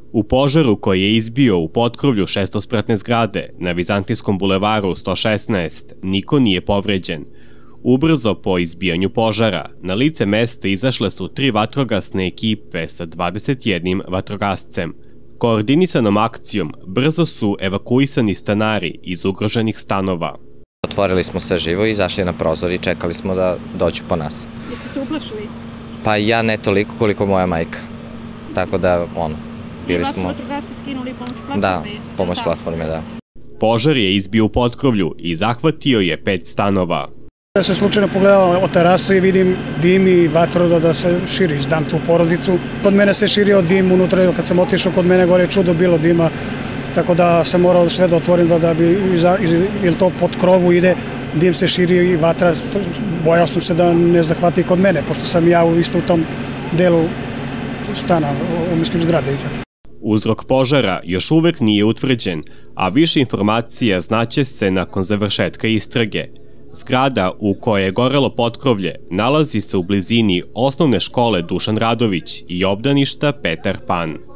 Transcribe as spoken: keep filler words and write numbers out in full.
U požaru koji je izbio u potkrovlju šestospratne zgrade na Vizantijskom bulevaru sto šesnaest niko nije povređen. Ubrzo po izbijanju požara, na lice mesta izašle su tri vatrogasne ekipe sa dvadeset jednim vatrogascem. Koordinisanom akcijom brzo su evakuisani stanari iz ugroženih stanova. Otvorili smo sve živo i izašli na prozor i čekali smo da dođu po nas. Jeste se uplašili? Pa ja ne toliko koliko moja majka. Tako da, ono, bili smo... I vas su vatrogasci skinuli pomoć platforme? Da, pomoć platforme, da. Požar je izbio u potkrovlju i zahvatio je pet stanova. Ja sam slučajno pogledao od terasu i vidim dim i vatro da se širi, znam tu porodicu. Kod mene se širio dim unutra, kad sam otišao kod mene gore čudo bilo dima, tako da sam morao sve da otvorim da bi, jer to pod krovu ide, dim se širi i vatra, bojao sam se da ne zahvati kod mene, pošto sam ja isto u tom delu stana, mislim zgrade. Uzrok požara još uvek nije utvrđen, a više informacija znaće se nakon završetka istrage. Zgrada u kojoj je gorelo potkrovlje nalazi se u blizini osnovne škole Dušan Radović i obdaništa Petar Pan.